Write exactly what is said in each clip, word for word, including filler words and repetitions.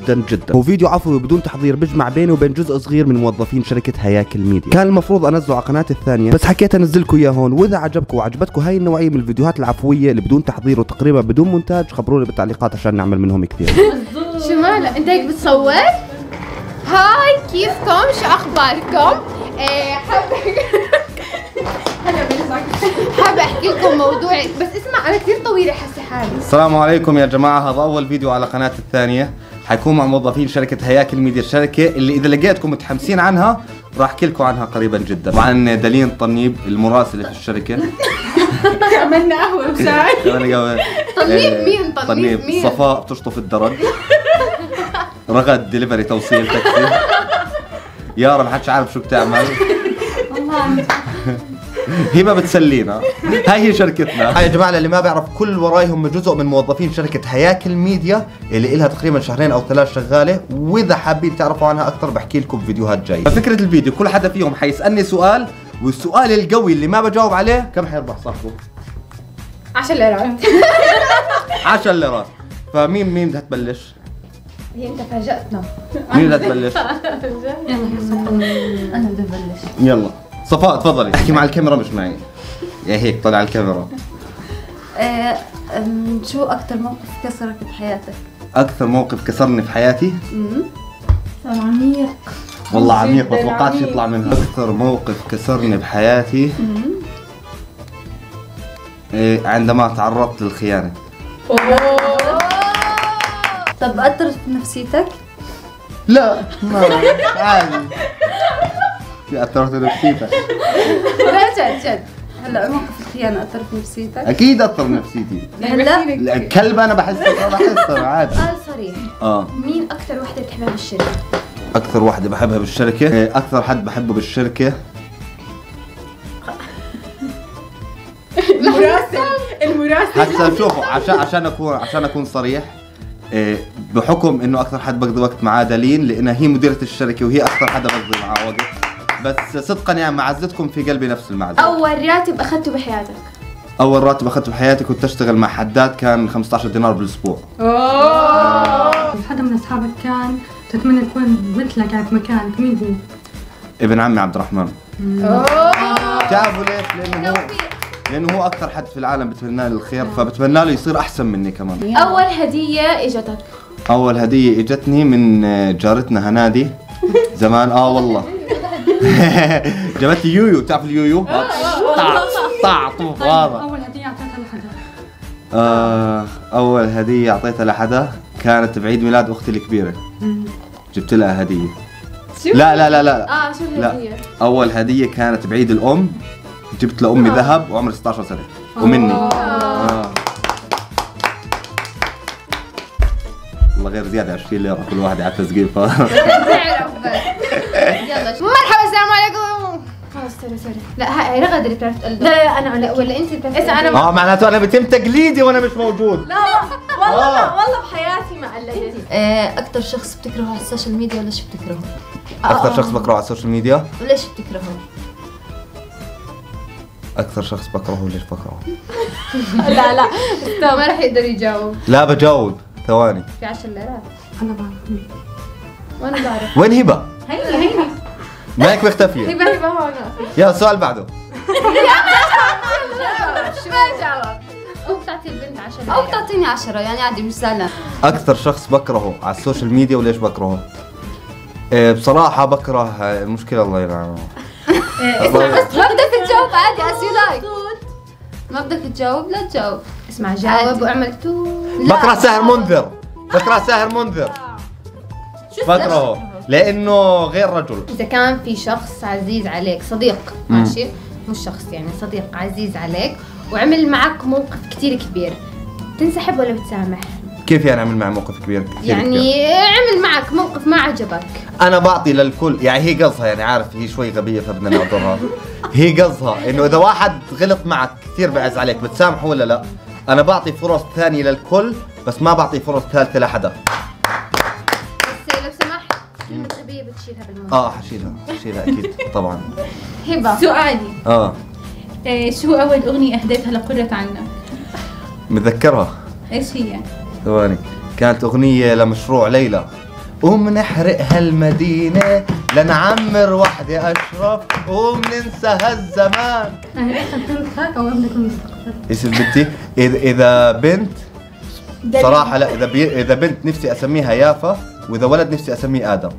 جدا جدا. هو فيديو عفوي بدون تحضير بيجمع بيني وبين جزء صغير من موظفين شركة هياكل ميديا. كان المفروض انزله على قناتي الثانية بس حكيت انزلكم اياه هون، واذا عجبكم وعجبتكم هاي النوعية من الفيديوهات العفوية اللي بدون تحضير وتقريبا بدون مونتاج خبروني بالتعليقات عشان نعمل منهم كثير. شو مالك انت هيك بتصور؟ هاي كيفكم؟ شو اخباركم؟ ايه حابة حابة احكي لكم موضوع، بس اسمع انا كثير طويلة حاسة حالي. السلام عليكم يا جماعة، هذا أول فيديو على قناتي الثانية، حيكون مع موظفين شركة هياكل ميديا، الشركة اللي إذا لقيتكم متحمسين عنها راح أحكي لكم عنها قريبا جدا. وعن دالين طنيب المراسلة في الشركة. عملنا قهوة وشاي. طنيب مين؟ طنيب مين؟ صفاء بتشطف الدرج. رغد دليفري توصيل تاكسي. يارا ما حدش عارف شو بتعمل. والله هبه بتسلينا. هاي هي شركتنا. هاي يا جماعه اللي ما بيعرف، كل ورايهم جزء من موظفين شركه هياكل ميديا اللي لها تقريبا شهرين او ثلاث شغاله، واذا حابين تعرفوا عنها اكثر بحكي لكم بفيديوهات جايه. ففكره الفيديو كل حدا فيهم حيسالني سؤال، والسؤال القوي اللي ما بجاوب عليه كم حيربح صاحبه؟ عشر ليرات. عشر ليرات. فمين مين بدها تبلش؟ هي انت فاجأتنا. مين بدها تبلش؟ يلا انا بدي ابلش. يلا صفاء تفضلي. احكي مع الكاميرا مش معي. يا هيك طلع الكاميرا. آه شو أكثر موقف كسرك بحياتك؟ أكثر موقف كسرني في حياتي؟ امم عميق. والله عميق، ما توقعتش يطلع منها. أكثر موقف كسرني بحياتي إيه عندما تعرضت للخيانة. طب أثرت بنفسيتك؟ لا ما عادي. أثرت بنفسيتك؟ لا جد جد. هلا موقف الخيانة أثر في نفسيتك؟ أكيد أثر بنفسيتي. هلا؟ الكلب أنا بحسه بحسه عادي. سؤال صريح. آه مين أكثر وحدة بتحبها بالشركة؟ أكثر وحدة بحبها بالشركة؟ إيه أكثر حد بحبه بالشركة؟ المراسل. المراسل. هسا شوفوا عشان عشان أكون عشان أكون صريح، إيه بحكم إنه أكثر حد بقضي وقت معاه دالين، لأنها هي مديرة الشركة وهي أكثر حدا بقضي معاه وقت. بس صدقا يعني معزتكم في قلبي نفس المعزة. أول راتب أخذته بحياتك؟ أول راتب أخذته بحياتي كنت أشتغل مع حداد، كان خمسة عشر دينار بالأسبوع. أوه. حدا من أصحابك كان تتمنى تكون مثلك يعني في مكانك، مين هو؟ ابن عمي عبد الرحمن. أوه. بتعرفوا ليش؟ لأنه هو لأنه هو أكثر حد في العالم بتمنى لي الخير، فبتمنى له يصير أحسن مني كمان. أول هدية إجتك؟ أول هدية إجتني من جارتنا هنادي زمان. آه والله. جابت لي يويو، بتعرف اليويو؟ طع طع طوف هذا. أول هدية أعطيتها لحدا؟ آه أول هدية أعطيتها لحدا كانت بعيد ميلاد أختي الكبيرة. جبت لها هدية. لا لا لا لا. آه شو الهدية؟ أول هدية كانت بعيد الأم، جبت لأمي ذهب وعمري ستة عشر سنة ومني. آه. والله غير زيادة عشرين ليرة كل واحدة على التسقيف. تعرف بس. يلا مرحبا السلام عليكم. خلص سوري سوري. لا هاي رغد اللي بتعرف تقلد. لا لا انا لا ولا انت بتعرف. اسا انا اه معناته انا بتم تقليدي وانا مش موجود. لا والله آه. والله بحياتي ما قلدتي. أكثر شخص بتكرهه على السوشيال ميديا ولا شو بتكرهه؟ أكثر شخص بكرهه على السوشيال ميديا؟ وليش بتكرهه؟ أكثر شخص بكرهه وليش بكرهه؟ لا لا ما راح يقدر يجاوب. لا بجاوب ثواني. في عشر ليرات. أنا بعرف. وانا بعرف. وين هبة؟ هيني هيني. مالك مختفية؟ هبة هبة هون. يلا السؤال بعده. شو ما جاوب؟ أو بتعطي البنت عشرة أو بتعطيني عشرة يعني عادي مش زعلان. أكثر شخص بكرهه على السوشيال ميديا وليش بكرهه؟ إيه بصراحة بكره المشكلة الله يلعنه. بس ما بدك تجاوب عادي as you like. ما بدك تجاوب لا تجاوب. اسمع جاوب واعمل تو. بكره ساهر منذر. بكره ساهر منذر. بكرهه لأنه غير رجل. إذا كان في شخص عزيز عليك، صديق ماشي، مش شخص يعني صديق عزيز عليك وعمل معك موقف كتير كبير، تنسحب ولا بتسامح؟ كيف يعني عمل معي موقف كبير؟ كثير يعني كبير. عمل معك موقف ما عجبك. أنا بعطي للكل، يعني هي قصها يعني عارف هي شوي غبية فبدنا نعذرها. هي قصها إنه إذا واحد غلط معك كثير بعز عليك بتسامحه ولا لا؟ أنا بعطي فرص ثانية للكل بس ما بعطي فرص ثالثة لحدا. بس لو سمحت كلمة غبية بتشيلها بالموضوع. آه حشيلها حشيلها أكيد طبعا. هبة سؤالي آه إيه شو أول أغنية أهديتها لقرة عنا؟ متذكرها. إيش هي؟ ثواني، كانت أغنية لمشروع ليلى قوم نحرق هالمدينة لنعمر وحدة أشرف، قوم ننسى هالزمان. اسم بنتك او ابنك المستقبل؟ اسم بنتي إذا إذا بنت صراحة لا، إذا بي إذا بنت نفسي أسميها يافا، وإذا ولد نفسي أسميه آدم.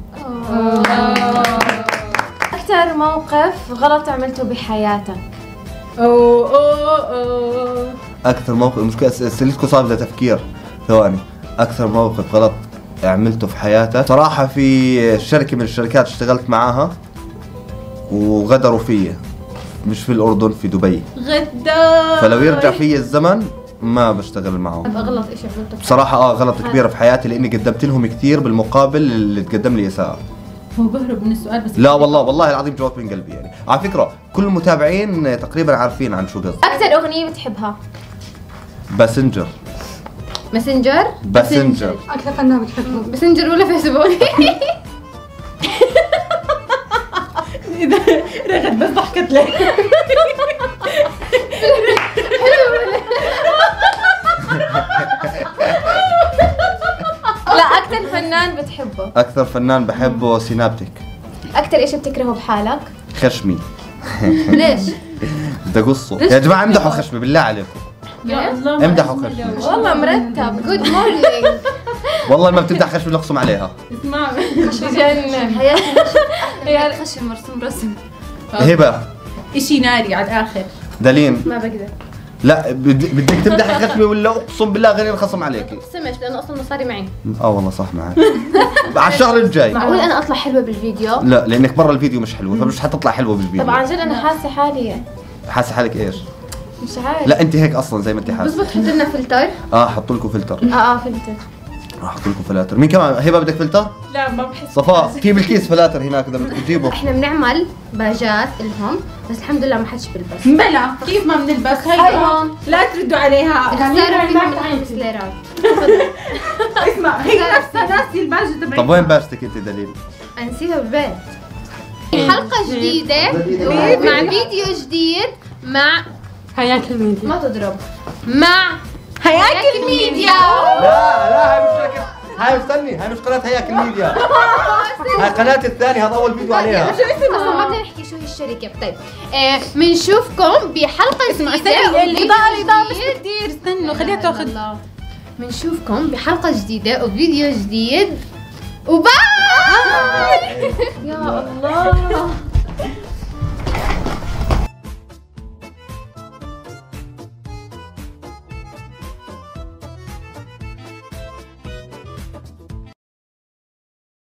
أكثر موقف غلط عملته بحياتك؟ اوه اوه اوه أكثر موقف، مشكلة أسئلتكم صعبة لتفكير، ثواني. أكثر موقف غلط عملته في حياتي صراحة في شركة من الشركات اشتغلت معاها وغدروا فيا، مش في الأردن، في دبي. غدار. فلو يرجع فيا الزمن ما بشتغل معهم. أغلط إيش عملته؟ بصراحة اه غلط كبيرة في حياتي، لاني قدمت لهم كثير بالمقابل اللي تقدم لي اساءة. هو بهرب من السؤال بس. لا والله والله العظيم جواب من قلبي يعني. على فكرة كل المتابعين تقريبا عارفين عن شو قصدي. أكثر أغنية بتحبها؟ باسنجر. ماسنجر؟ باسنجر. اكثر فنان بتحبه؟ ماسنجر ولا فيسبوك؟ اذا رغد بس ضحكت لي. لا، أكثر فنان بتحبه؟ اكثر فنان بحبه سينابتك. أكثر إيش بتكرهه بحالك؟ خشمي. ليش؟ بدي اقصه يا جماعة، امدحوا خشمي بالله عليكم. يا الله امدحوا خشمي. والله مرتب. جود مورنينج. والله ما بتمدح خشمي نقصم عليها. اسمع بجنن حياتي. يا خشم مرسوم رسم. هبة اشي ناري على الاخر. دلين. ما بقدر. لا بدي- بدك تمدحي خشمي ولا اقسم بالله غير انخصم عليكي. سمش لأنه أصلا مصاري معي. اه والله صح معك. على الشهر الجاي. معقول أنا أطلع حلوة بالفيديو؟ لا لانك برا الفيديو مش حلوه، فمش حتطلع حلوه بالفيديو. طب عن جد أنا حاسة حالي حاسه حالك ايش؟ مش عارف. لا انت هيك اصلا زي ما انت حاسه. بزبط تحط لنا فلتر؟ اه حط لكم فلتر. اه اه فلتر. راح احط لكم فلاتر. مين كمان؟ هبه بدك فلتر؟ لا ما بحس. صفاء في بالكيس فلاتر هناك اذا بدك تجيبه. احنا بنعمل باجات لهم بس الحمد لله ما حدش بلبس. بلا كيف ما بنلبس؟ هاي هي هون. لا تردوا عليها. الخسارة فيها من سليرات. اسمع هي نفسها ناسي الباجة تبعتها. طب وين باجتك انت دليل؟ أنا نسيتها بالبيت. حلقة جديدة مع فيديو جديد مع حياك الميديا. ما تضرب مع هياكل ميديا. لا لا هاي مش شركة، هاي استني، هاي مش قناة هياكل ميديا. هاي قناتي الثانية، هذا أول فيديو عليها. اصلا ما بدنا نحكي شو هي الشركة. طيب آه بنشوفكم بحلقة اسمع جديدة استني وفيديو الإضاءة الإضاءة مش جديد. كثير. استنوا خليها تاخذ. الله. بنشوفكم بحلقة جديدة وفيديو جديد وباي. يا الله.